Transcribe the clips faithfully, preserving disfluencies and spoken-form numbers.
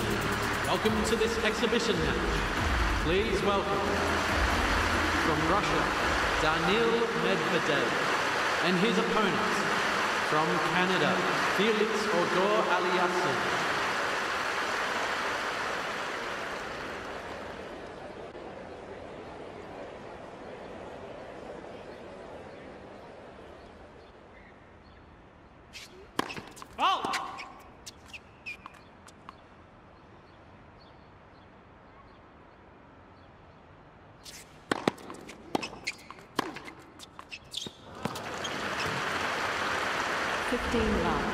gentlemen, welcome to this exhibition match. Please welcome, from Russia, Daniil Medvedev, and his opponent, from Canada, Felix Auger-Aliassime. fifteen love.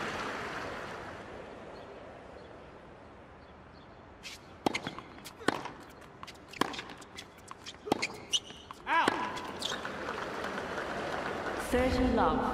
Out. thirty love.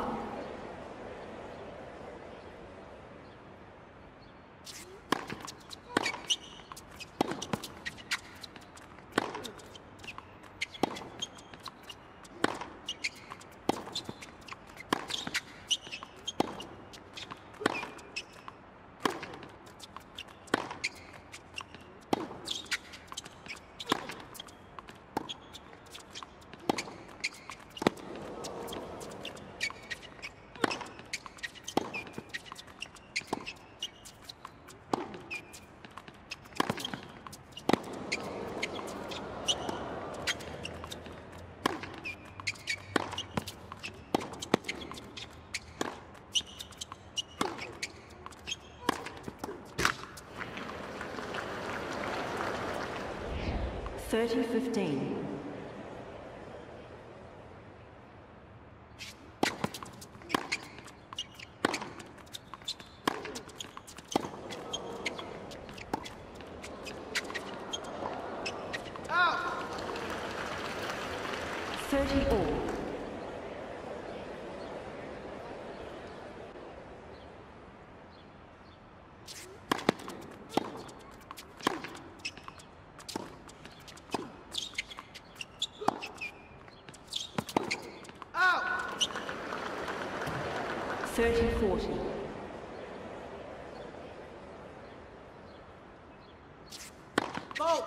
thirty fifteen. Out. thirty all. thirty forty. Bolt.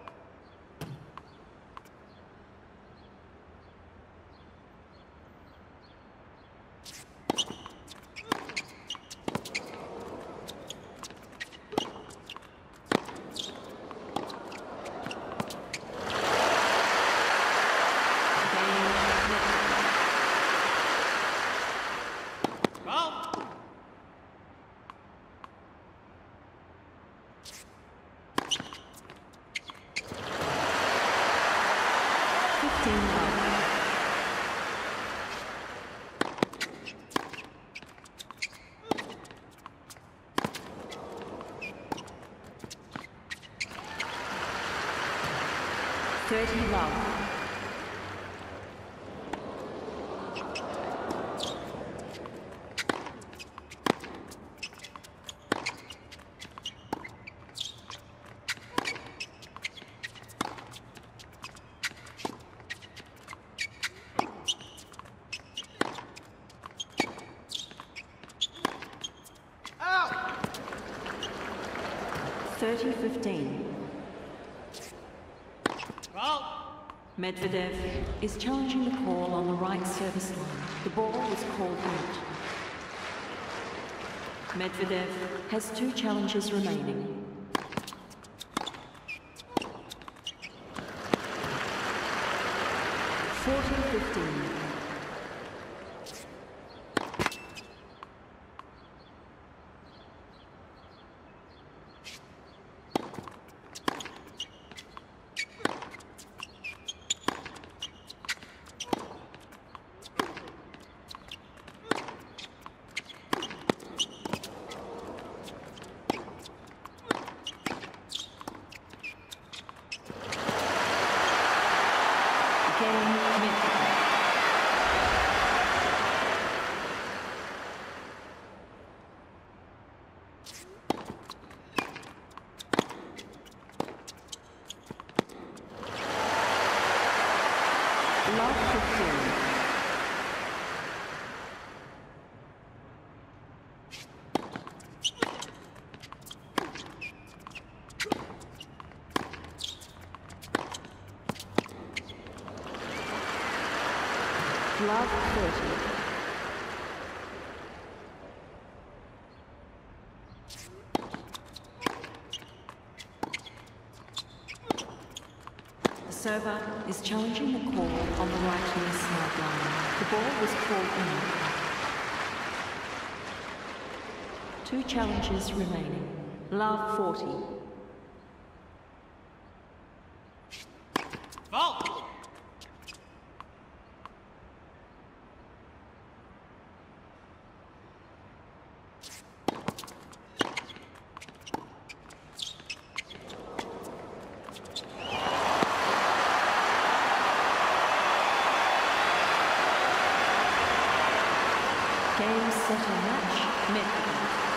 thirty love. thirty fifteen. Medvedev is challenging the call on the right service line. The ball was called out. Medvedev has two challenges remaining. fourteen fifteen. Love thirty. The server is challenging the call on the right near sideline. The ball was called in. Two challenges remaining. Love forty. Fault! Game, set, and match. Medvedev.